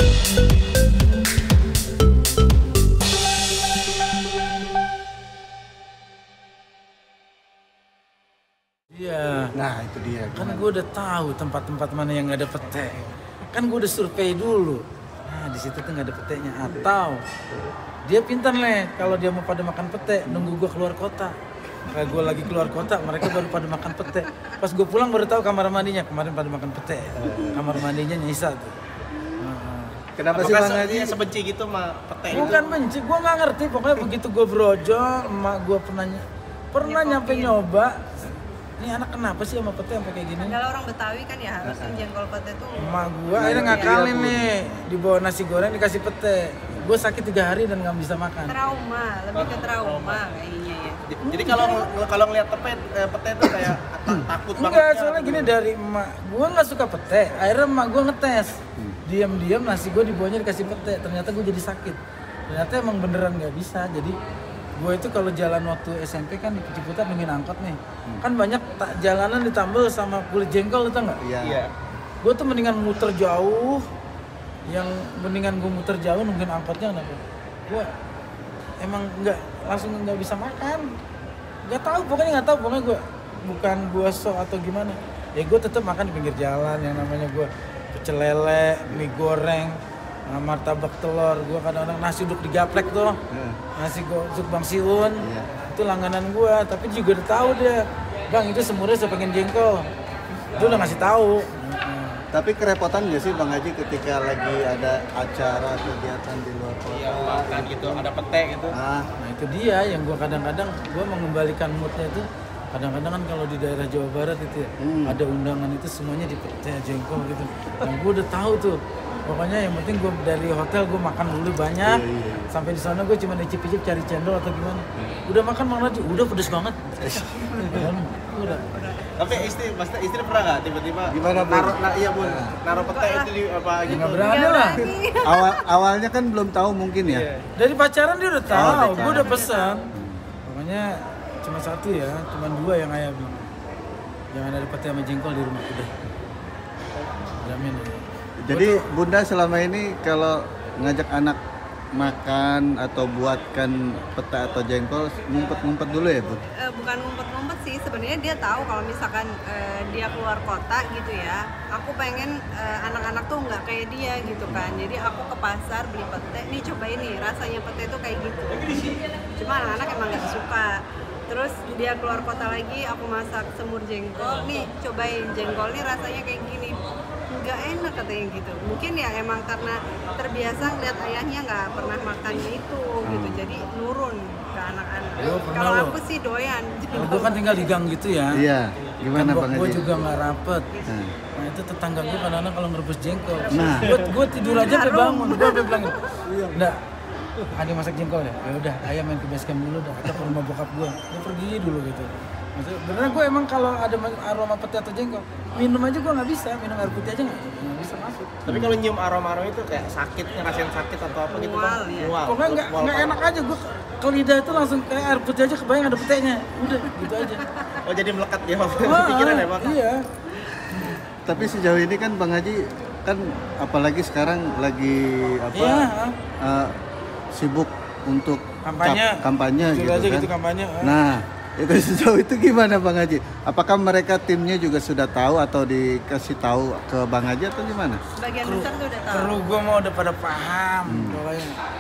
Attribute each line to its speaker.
Speaker 1: Iya.
Speaker 2: Nah itu dia.
Speaker 1: Kan gue udah tahu tempat-tempat mana yang nggak ada pete. Kan gue udah survei dulu. Nah di situ tuh nggak ada petenya. Atau dia pintar nih kalau dia mau pada makan pete, nunggu gue keluar kota. Kayak gue lagi keluar kota, mereka baru pada makan pete. Pas gue pulang baru tahu kamar mandinya kemarin pada makan pete. Kamar mandinya nyisa tuh.
Speaker 2: Kenapa sih Bang Haji
Speaker 3: sebenci gitu sama pete itu?
Speaker 1: Bukan benci, gue nggak ngerti. Pokoknya begitu gue brojol, emak gue pernah nyampe nyoba. Ini anak kenapa sih sama pete sampai kayak gini?
Speaker 4: Adalah orang Betawi kan ya harus jengkol pete tuh.
Speaker 1: Emak gue akhirnya ngakalin nih, dibawa nasi goreng dikasih pete. Gue sakit 3 hari dan nggak bisa makan.
Speaker 4: Trauma, lebih ke trauma kayaknya ya.
Speaker 3: Jadi kalau ngeliat pete itu kayak takut banget.
Speaker 1: Enggak, soalnya gini dari emak gue nggak suka pete. Akhirnya emak gue ngetes, diam-diam nasi gue dibawanya dikasih pete. Ternyata gue jadi sakit. Ternyata emang beneran nggak bisa. Jadi gue itu kalau jalan waktu SMP kan di Ciputat nungguin angkot nih. Kan banyak jalanan ditambal sama kulit jengkol, itu nggak?
Speaker 2: Iya.
Speaker 1: Gue tuh mendingan muter jauh. Yang mendingan gue muter jauh nungguin angkotnya kenapa? Gue emang langsung nggak bisa makan. Pokoknya gue bukan gue sok atau gimana. Ya gue tetap makan di pinggir jalan yang namanya gue pecel lele, mie goreng, martabak telur. Gue kadang-kadang nasi uduk digaplek tuh. Nasi gosok Bang Siun, itu langganan gua, tapi juga udah tahu dia, Bang itu semurnya saya pengen jengkol, itu udah ngasih tahu.
Speaker 2: Tapi kerepotan nggak sih Bang Haji ketika lagi ada acara kegiatan di luar kota?
Speaker 3: Iya, makan gitu, ada pete gitu.
Speaker 1: Nah itu dia yang gua kadang-kadang gua mengembalikan moodnya itu. Kadang-kadang kan kalau di daerah Jawa Barat itu ya, ada undangan itu semuanya di pete jengkol gitu. Yang gua udah tahu tuh. Pokoknya yang penting gue dari hotel gue makan dulu banyak, sampai di sana gue cuma icip-icip cari cendol atau gimana. Udah makan Bang Haji, udah pedes banget. Udah.
Speaker 3: Tapi istri pernah nggak tiba-tiba naruh pete itu di apa gitu?
Speaker 1: Nggak berani lah.
Speaker 2: Awalnya kan belum tahu mungkin ya.
Speaker 1: Dari pacaran dia udah tahu, gue udah pesan. Pokoknya cuma 1 ya, cuma 2 yang ayah bilang. Jangan ada pete sama jengkol di rumah udah. Jamin ya.
Speaker 2: Jadi Bunda selama ini kalau ngajak anak makan atau buatkan pete atau jengkol ngumpet-ngumpet dulu ya Bu?
Speaker 4: Bukan ngumpet-ngumpet sih, sebenarnya dia tahu kalau misalkan dia keluar kota gitu ya. Aku pengen anak-anak tuh nggak kayak dia gitu kan. Jadi aku ke pasar beli pete, nih cobain nih rasanya pete tuh kayak gitu. Cuma anak-anak emang nggak suka. Terus dia keluar kota lagi, aku masak semur jengkol, nih cobain jengkol nih rasanya kayak gini. Nggak enak katanya gitu. Mungkin ya emang karena terbiasa ngeliat ayahnya nggak pernah makan itu gitu, jadi nurun ke anak-anak. Kalau aku sih doyan.
Speaker 1: Gue kan tinggal di gang gitu ya.
Speaker 2: Iya. Gimana Bang Haji?
Speaker 1: Gue juga nggak rapet. Nah itu tetangga gue kadang-kadang kalau ngerebus jengkol.
Speaker 2: Nah.
Speaker 1: Gue tidur aja sampai bangun. Gue sampai bilang, enggak. Ada masak jengkol ya? Ya udah, ayah main ke base camp dulu dah. Atau ke rumah bokap gue. Gue pergi dulu gitu. Maksudnya, beneran gue emang kalau ada aroma pete atau jengkol, minum aja gue nggak bisa, minum air putih aja nggak bisa masuk.
Speaker 3: Tapi kalau nyium aroma-aroma itu kayak sakit, ngerasain sakit atau apa gitu Bang?
Speaker 4: Mual.
Speaker 1: Pokoknya nggak enak aja, gue ke lidah itu langsung kayak air putih aja kebayang ada petenya, udah gitu aja.
Speaker 3: Oh jadi melekat di pikiran ya Bang?
Speaker 1: Iya.
Speaker 2: Tapi sejauh ini kan Bang Haji kan apalagi sekarang lagi sibuk untuk kampanye gitu
Speaker 1: aja
Speaker 2: kan.
Speaker 1: gitu kampanye.
Speaker 2: Nah, itu sejauh itu gimana Bang Haji? Apakah mereka timnya juga sudah tahu atau dikasih tahu ke Bang Haji atau gimana?
Speaker 4: Sebagian besar tuh udah tahu.
Speaker 1: Kru gue mau udah pada paham. Pokoknya